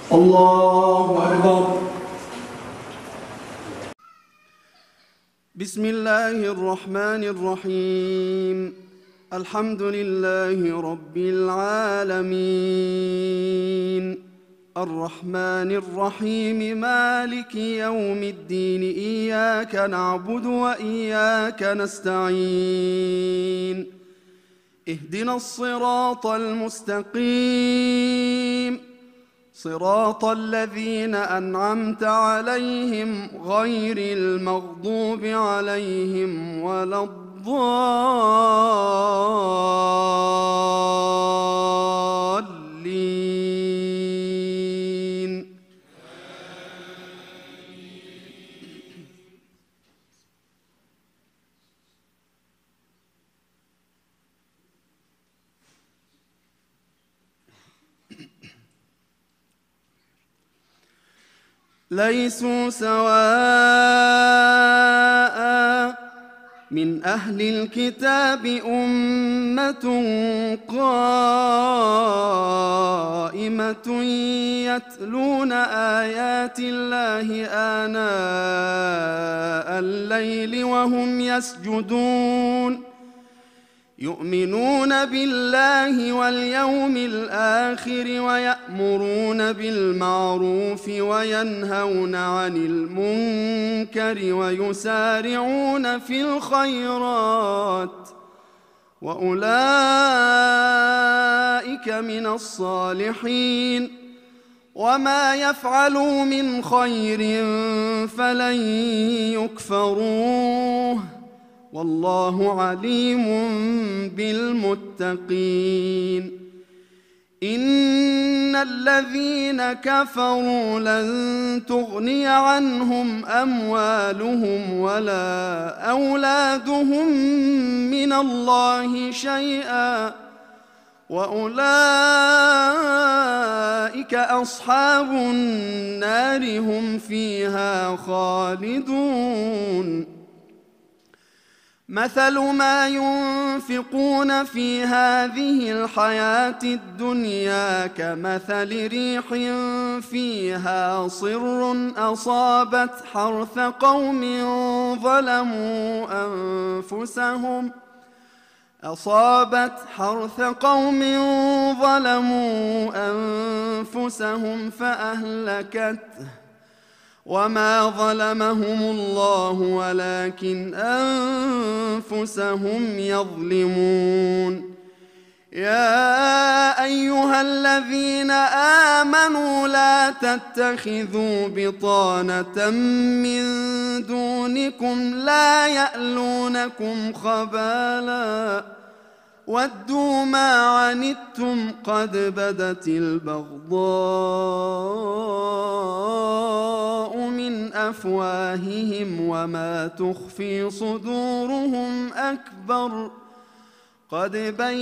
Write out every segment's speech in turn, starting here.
الله أكبر. بسم الله الرحمن الرحيم. الحمد لله رب العالمين الرحمن الرحيم مالك يوم الدين إياك نعبد وإياك نستعين اهدنا الصراط المستقيم صراط الذين أنعمت عليهم غير المغضوب عليهم ولا الضالين. ليسوا سواء من أهل الكتاب أمة قائمة يتلون آيات الله آناء الليل وهم يسجدون يؤمنون بالله واليوم الآخر ويأمرون بالمعروف وينهون عن المنكر ويسارعون في الخيرات وأولئك من الصالحين وما يفعلوا من خير فلن يكفروه والله عليم بالمتقين. إن الذين كفروا لن تغني عنهم أموالهم ولا أولادهم من الله شيئا وأولئك أصحاب النار هم فيها خالدون. مثل ما ينفقون في هذه الحياة الدنيا كمثل ريح فيها صر أصابت حرث قوم ظلموا أنفسهم فأهلكته وما ظلمهم الله ولكن أنفسهم يظلمون. يا أيها الذين آمنوا لا تتخذوا بطانة من دونكم لا يألونكم خبالا ودوا ما عنتم قد بدت البغضاء من أفواههم وما تخفي صدورهم أكبر قد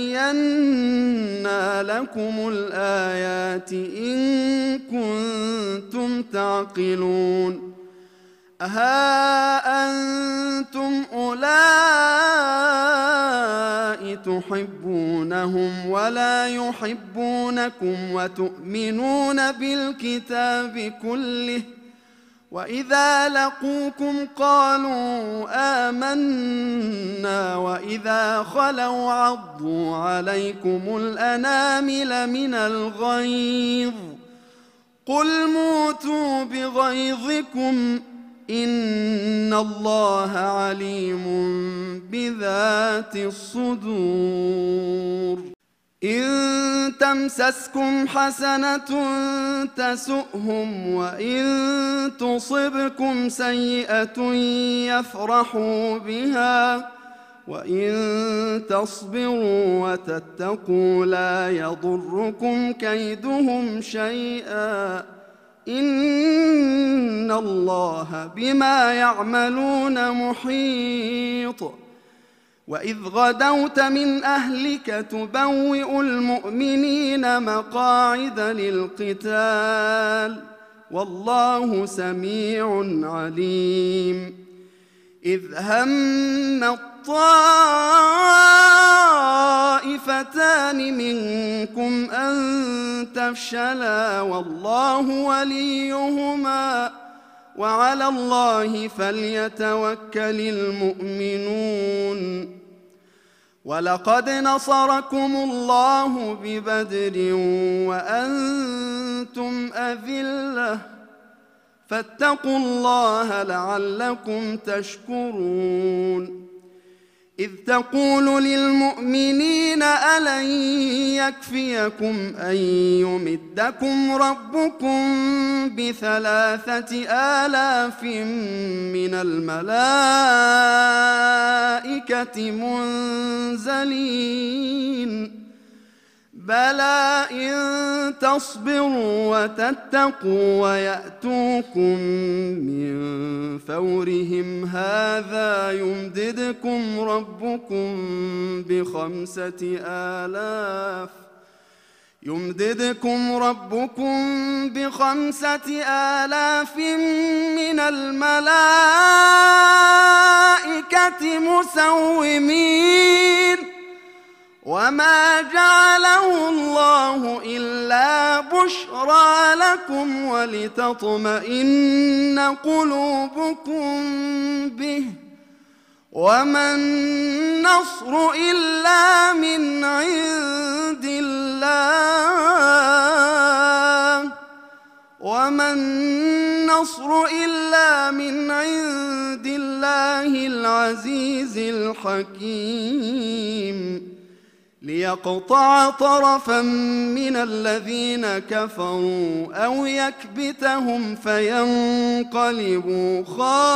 بينا لكم الآيات إن كنتم تعقلون. ها أنتم أولئك تحبونهم ولا يحبونكم وتؤمنون بالكتاب كله وإذا لقوكم قالوا آمنا وإذا خلوا عضوا عليكم الأنامل من الغيظ قل موتوا بغيظكم إن الله عليم بذات الصدور. إن تمسسكم حسنة تسؤهم وإن تصبكم سيئة يفرحوا بها وإن تصبروا وتتقوا لا يضركم كيدهم شيئا إن الله بما يعملون محيط. وإذ غدوت من أهلك تبوئ المؤمنين مقاعد للقتال والله سميع عليم. إذ هم الطائفتان منكم أن تفشلا والله وليهما وعلى الله فليتوكل المؤمنون ولقد نصركم الله ببدر وأنتم أذلة فاتقوا الله لعلكم تشكرون إذ تقول للمؤمنين ألن يكفيكم أن يمدكم ربكم ب3,000 من الملائكة منزلين بلى إن تصبروا وتتقوا ويأتوكم من فورهم هذا يمددكم ربكم ب5,000 من الملائكة مسومين وما جعله الله إلا بشرى لكم ولتطمئن قلوبكم به وما النصر إلا من عند الله العزيز الحكيم ليقطع طرفا من الذين كفروا أو يكبتهم فينقلبوا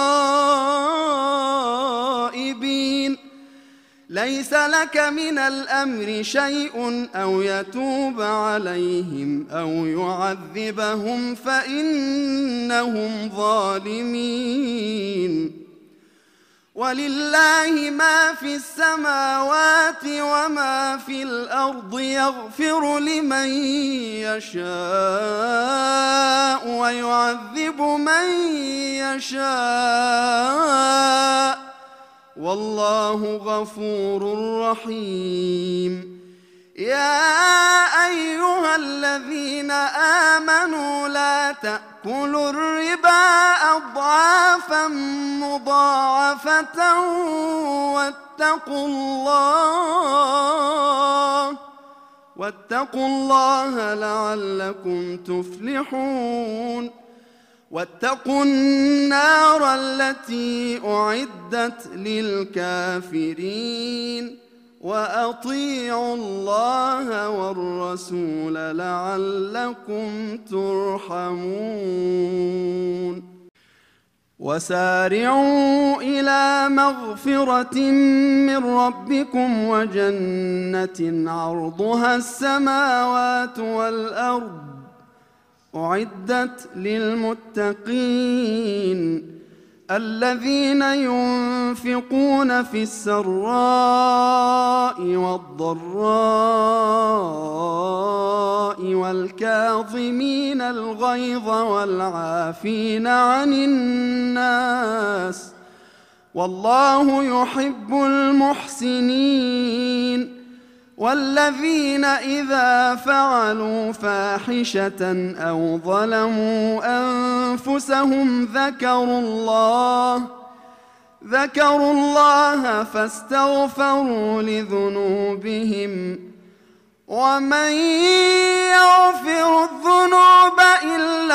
خائبين ليس لك من الأمر شيء أو يتوب عليهم أو يعذبهم فإنهم ظالمين ولله ما في السماوات وما في الأرض يغفر لمن يشاء ويعذب من يشاء والله غفور رحيم يا أيها الذين آمنوا لا تأكلوا الربا أضعافا مضاعفة واتقوا الله لعلكم تفلحون واتقوا النار التي أعدت للكافرين وأطيعوا الله والرسول لعلكم ترحمون وسارعوا إلى مغفرة من ربكم وجنة عرضها السماوات والأرض أعدت للمتقين الذين ينفقون في السراء والضراء والكاظمين الغيظ والعافين عن الناس والله يحب المحسنين والذين إذا فعلوا فاحشة أو ظلموا أنفسهم ذكروا الله فاستغفروا لذنوبهم ومن يغفر الذنوب إلا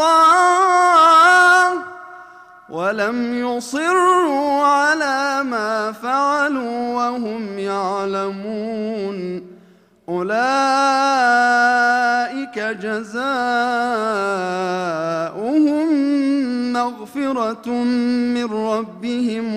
الله ولم يصروا على ما فعلوا وهم يعلمون أولئك جزاؤهم مغفرة من ربهم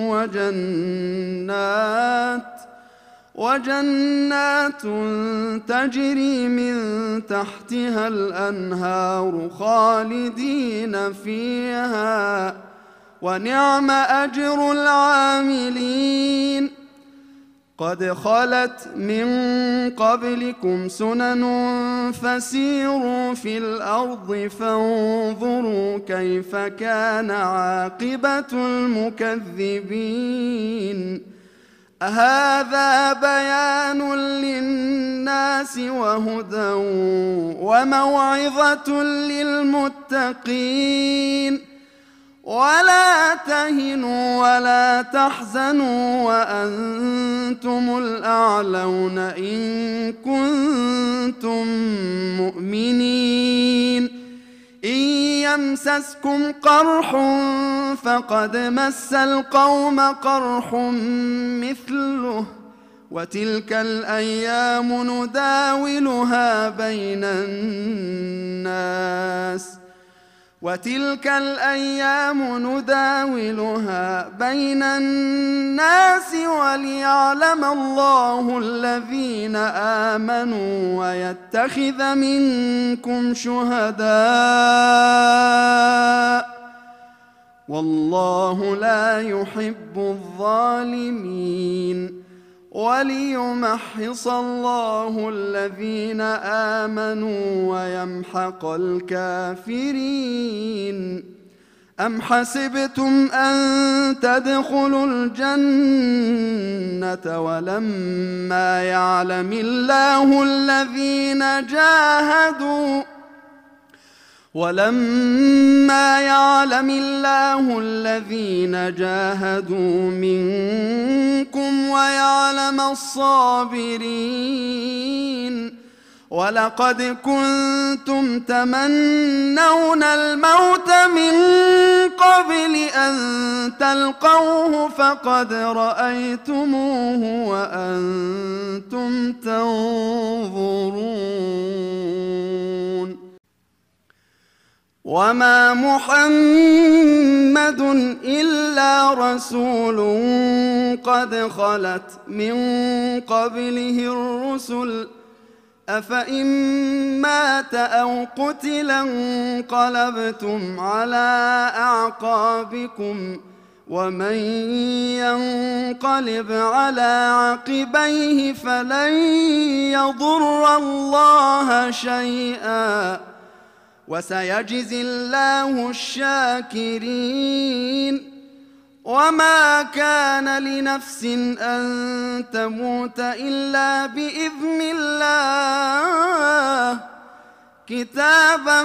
وجنات تجري من تحتها الأنهار خالدين فيها ونعم أجر العاملين قد خلت من قبلكم سنن فسيروا في الأرض فانظروا كيف كان عاقبة المكذبين هذا بيان للناس وهدى وموعظة للمتقين ولا تهنوا ولا تحزنوا وأنتم الأعلون إن كنتم مؤمنين إن يمسسكم قرح فقد مس القوم قرح مثله وتلك الأيام نداولها بين الناس وليعلم الله الذين آمنوا ويتخذ منكم شهداء والله لا يحب الظالمين وليمحص الله الذين آمنوا ويمحق الكافرين أم حسبتم أن تدخلوا الجنة ولما يعلم الله الذين جاهدوا منكم ويعلم الصابرين ولقد كنتم تمنون الموت من قبل أن تلقوه فقد رأيتموه وأنتم تنظرون وما محمد إلا رسول قد خلت من قبله الرسل أفإن مات أو قتل انقلبتم على أعقابكم ومن ينقلب على عقبيه فلن يضر الله شيئا وسيجزي الله الشاكرين وما كان لنفس أن تموت إلا بإذن الله كتابا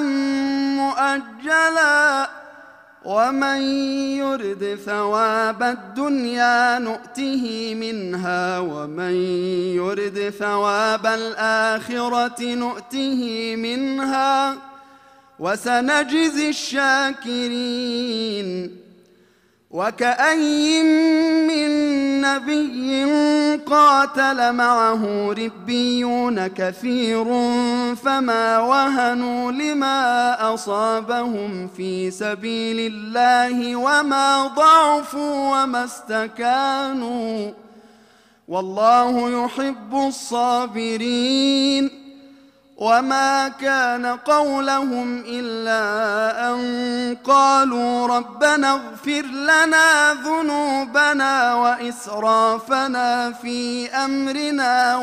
مؤجلا ومن يرد ثواب الدنيا نؤته منها ومن يرد ثواب الآخرة نؤته منها وسنجزي الشاكرين وكأين من نبي قاتل معه ربيون كثير فما وهنوا لما أصابهم في سبيل الله وما ضعفوا وما استكانوا والله يحب الصابرين وما كان قولهم إلا أن قالوا ربنا اغفر لنا ذنوبنا وإسرافنا في أمرنا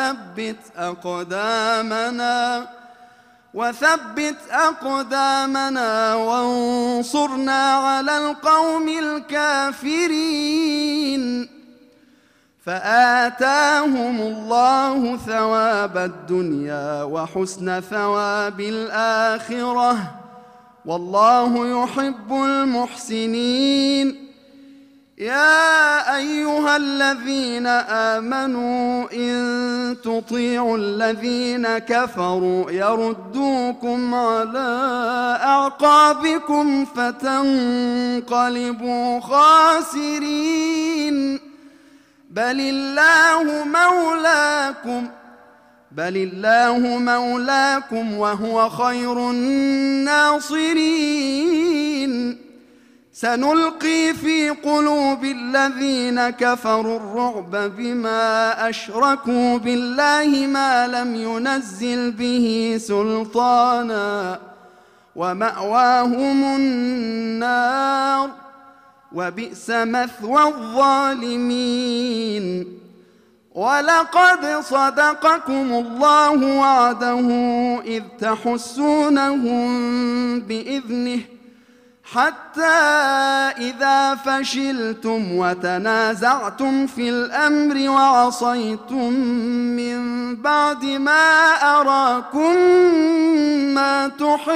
وثبت أقدامنا وانصرنا على القوم الكافرين فآتاهم الله ثواب الدنيا وحسن ثواب الآخرة والله يحب المحسنين يا أيها الذين آمنوا إن تطيعوا الذين كفروا يردوكم على أعقابكم فتنقلبوا خاسرين بل الله مولاكم وهو خير الناصرين سنلقي في قلوب الذين كفروا الرعب بما أشركوا بالله ما لم ينزل به سلطانا ومأواهم النار وبئس مثوى الظالمين ولقد صدقكم الله وعده إذ تحسونهم بإذنه حتى إذا فشلتم وتنازعتم في الأمر وعصيتم من بعد ما أراكم ما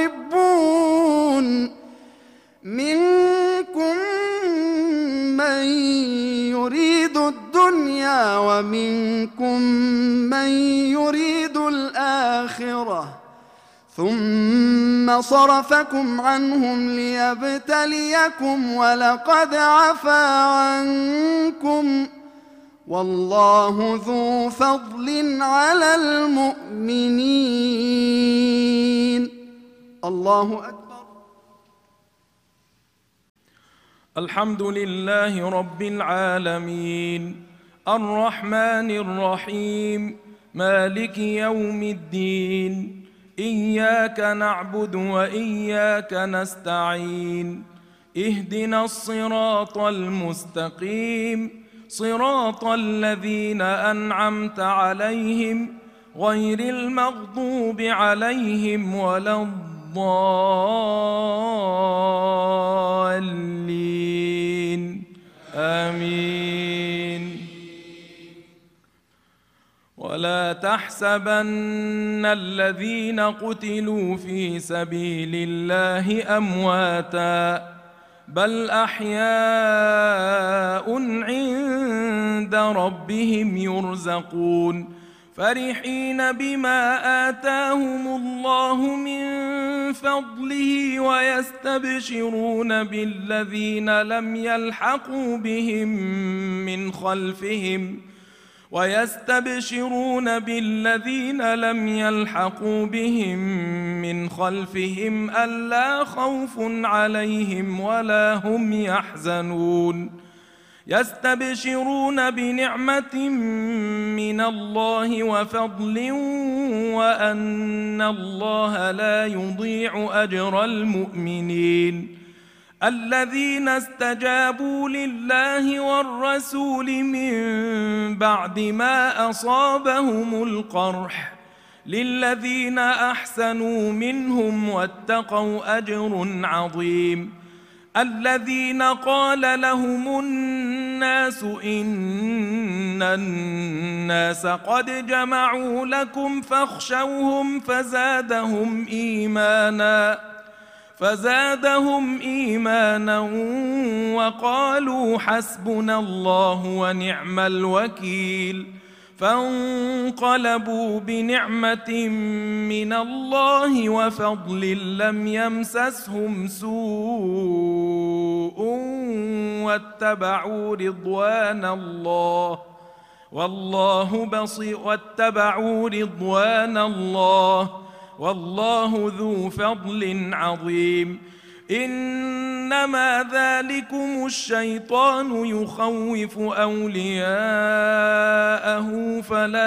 تحبون منكم من يريد الدنيا ومنكم من يريد الآخرة ثم صرفكم عنهم ليبتليكم ولقد عفا عنكم والله ذو فضل على المؤمنين. الله أكبر. الحمد لله رب العالمين الرحمن الرحيم مالك يوم الدين إياك نعبد وإياك نستعين اهدنا الصراط المستقيم صراط الذين أنعمت عليهم غير المغضوب عليهم ولا الضالين آمين. ولا تحسبن الذين قتلوا في سبيل الله أمواتا بل أحياء عند ربهم يرزقون فرحين بما آتاهم الله من فضله ويستبشرون بالذين لم يلحقوا بهم من خلفهم ألا خوف عليهم ولا هم يحزنون يستبشرون بنعمة من الله وفضل وأن الله لا يضيع أجر المؤمنين الذين استجابوا لله والرسول من بعد ما أصابهم القرح للذين أحسنوا منهم واتقوا أجر عظيم الذين قال لهم الناس إن الناس قد جمعوا لكم فاخشوهم فزادهم إيمانا وقالوا حسبنا الله ونعم الوكيل فانقلبوا بنعمة من الله وفضل لم يمسسهم سوء واتبعوا رضوان الله والله ذو فضل عظيم إنما ذلكم الشيطان يخوف أولياءه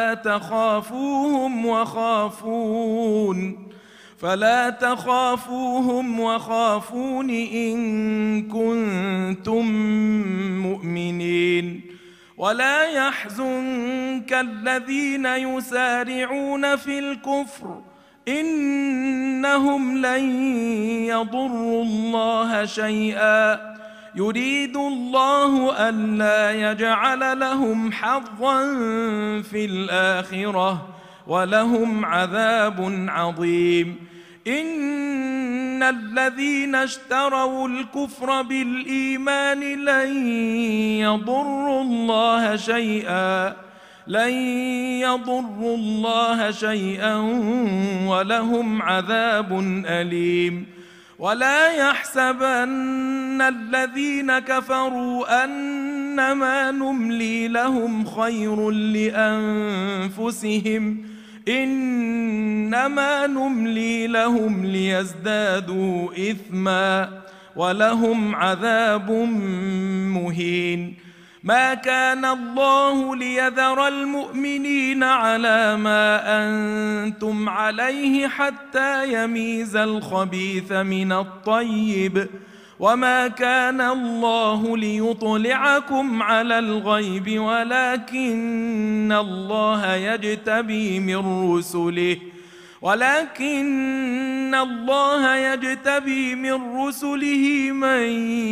فلا تخافوهم وخافون إن كنتم مؤمنين ولا يحزنك الذين يسارعون في الكفر إنهم لن يضروا الله شيئا يريد الله ألا يجعل لهم حظا في الآخرة ولهم عذاب عظيم إن الذين اشتروا الكفر بالإيمان لن يضروا الله شيئا ولهم عذاب أليم ولا يحسبن الذين كفروا أنما نملي لهم خير لأنفسهم إنما نملي لهم ليزدادوا إثما ولهم عذاب مهين ما كان الله ليذر المؤمنين على ما أنتم عليه حتى يميز الخبيث من الطيب وما كان الله ليطلعكم على الغيب ولكن الله يجتبي من رسله ولكن الله يجتبي من رسله من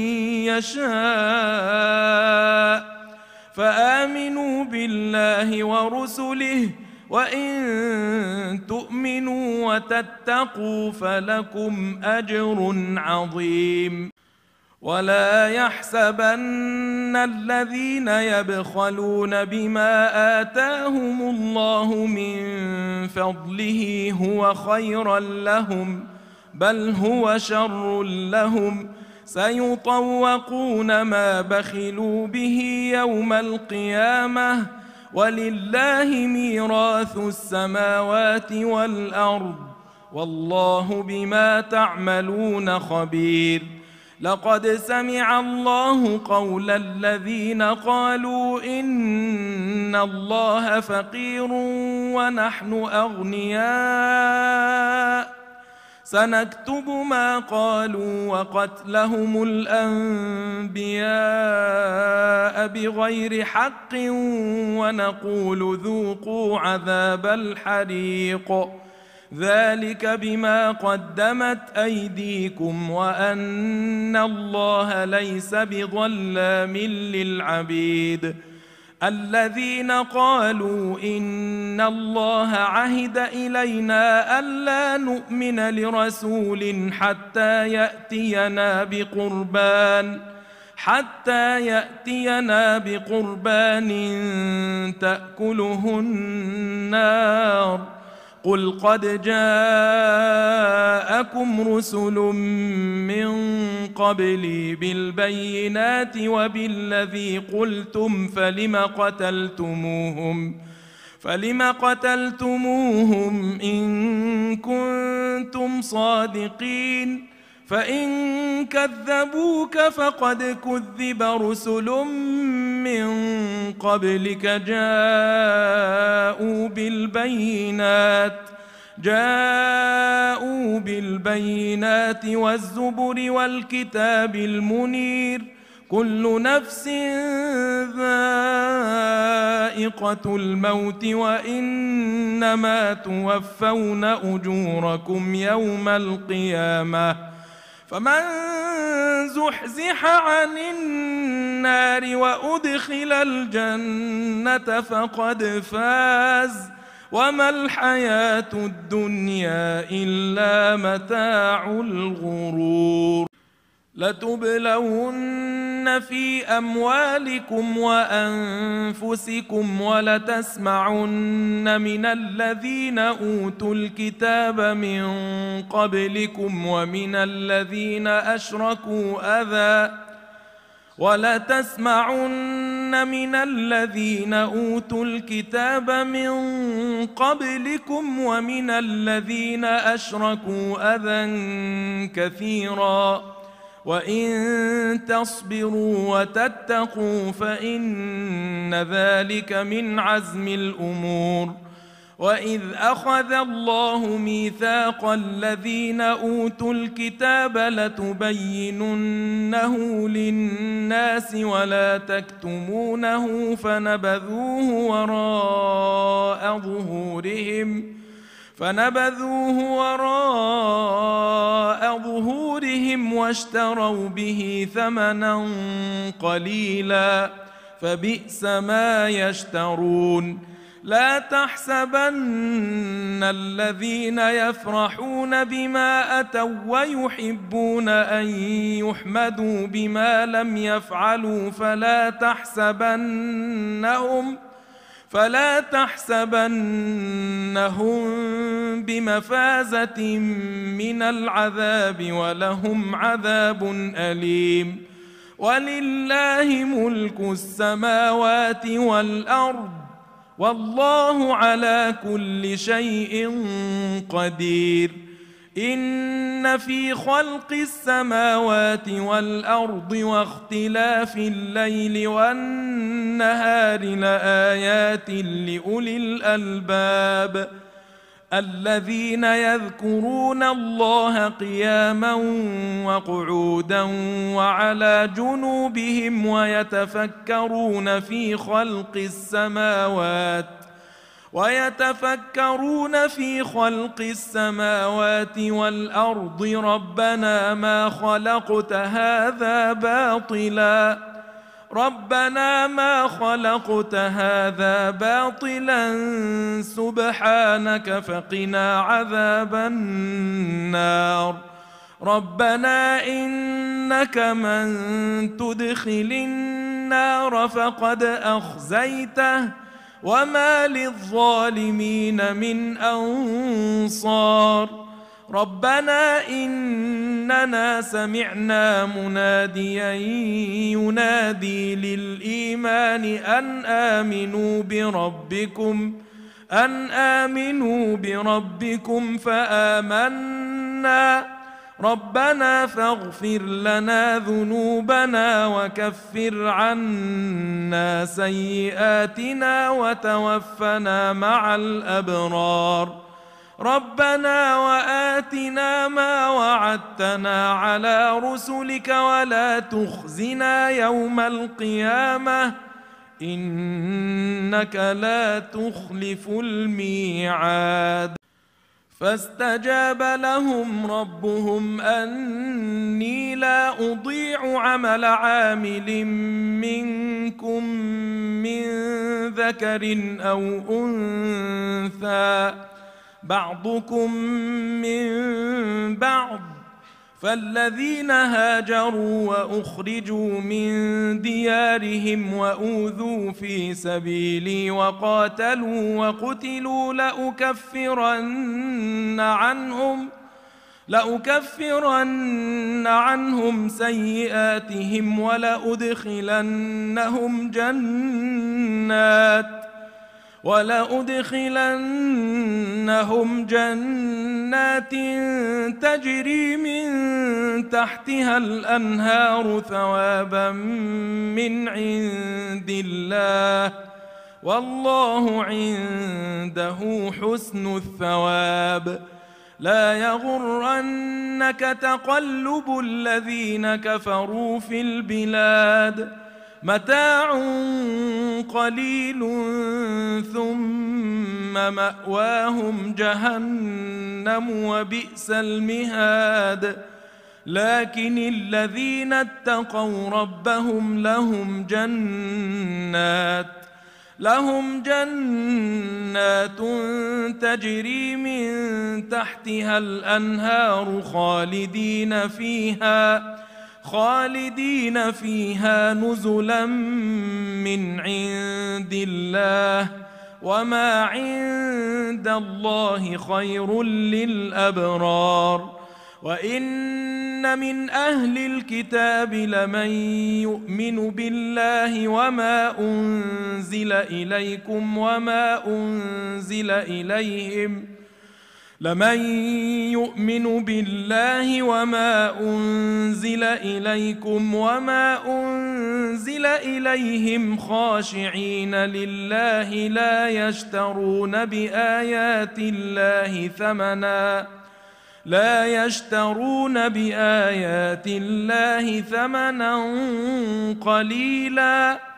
يشاء فآمنوا بالله ورسله وإن تؤمنوا وتتقوا فلكم أجر عظيم. ولا يحسبن الذين يبخلون بما آتاهم الله من فضله هو خيرا لهم بل هو شر لهم سيطوقون ما بخلوا به يوم القيامة ولله ميراث السماوات والأرض والله بما تعملون خبير. لقد سمع الله قول الذين قالوا إن الله فقير ونحن أغنياء سنكتب ما قالوا وقتلهم الأنبياء بغير حق ونقول ذوقوا عذاب الحريق ذلك بما قدمت أيديكم وأن الله ليس بظلام للعبيد. الذين قالوا إن الله عهد إلينا ألا نؤمن لرسول حتى يأتينا بقربان تأكله النار قل قد جاءكم رسل من قبلي بالبينات وبالذي قلتم فلم قتلتموهم إن كنتم صادقين فإن كذبوك فقد كذب رسل من قبلك جاءوا بالبينات والزبر والكتاب المنير كل نفس ذائقة الموت وإنما توفون أجوركم يوم القيامة فمن زحزح عن النار وأدخل الجنة فقد فاز وما الحياة الدنيا إلا متاع الغرور. لتبلون في أموالكم وأنفسكم ولتسمعن من الذين أوتوا الكتاب من قبلكم ومن الذين أشركوا أذى كثيرا وإن تصبروا وتتقوا فإن ذلك من عزم الأمور. وإذ أخذ الله ميثاق الذين أوتوا الكتاب لتبيننه للناس ولا تكتمونه فنبذوه وراء ظهورهم واشتروا به ثمنا قليلا فبئس ما يشترون. لا تحسبن الذين يفرحون بما أتوا ويحبون أن يحمدوا بما لم يفعلوا فلا تحسبنهم بمفازة من العذاب ولهم عذاب أليم. ولله ملك السماوات والأرض والله على كل شيء قدير. إن في خلق السماوات والأرض واختلاف الليل والنهار لآيات لأولي الألباب الذين يذكرون الله قياما وقعودا وعلى جنوبهم ويتفكرون في خلق السماوات ويتفكرون في خلق السماوات والأرض ربنا ما خلقت هذا باطلا سبحانك فقنا عذاب النار ربنا إنك من تدخل النار فقد أخزيته وما للظالمين من أنصار ربنا إننا سمعنا مناديا ينادي للإيمان أن آمنوا بربكم فآمنا ربنا فاغفر لنا ذنوبنا وكفر عنا سيئاتنا وتوفنا مع الأبرار ربنا وآتنا ما وعدتنا على رسلك ولا تخزنا يوم القيامة إنك لا تخلف الميعاد فاستجاب لهم ربهم أني لا أضيع عمل عامل منكم من ذكر أو أنثى بعضكم من بعض فالذين هاجروا وأخرجوا من ديارهم وأوذوا في سبيلي وقاتلوا وقتلوا لأكفرن عنهم سيئاتهم ولأدخلنهم جنات تجري من تحتها الأنهار ثوابا من عند الله والله عنده حسن الثواب لا يغرنك تقلب الذين كفروا في البلاد متاع قليل ثم مأواهم جهنم وبئس المهاد لكن الذين اتقوا ربهم لهم جنات تجري من تحتها الأنهار خالدين فيها نزلا من عند الله وما عند الله خير للأبرار وإن من أهل الكتاب لمن يؤمن بالله وما أنزل إليكم وما أنزل إليهم خاشعين لله لا يشترون بآيات الله ثمنا قليلا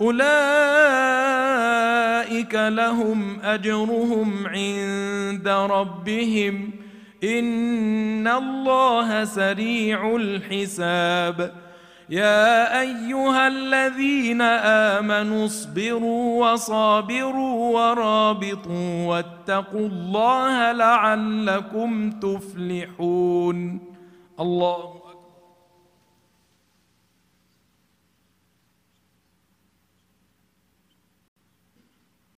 أولئك لهم أجرهم عند ربهم إن الله سريع الحساب يا أيها الذين آمنوا اصبروا وصابروا ورابطوا واتقوا الله لعلكم تفلحون الله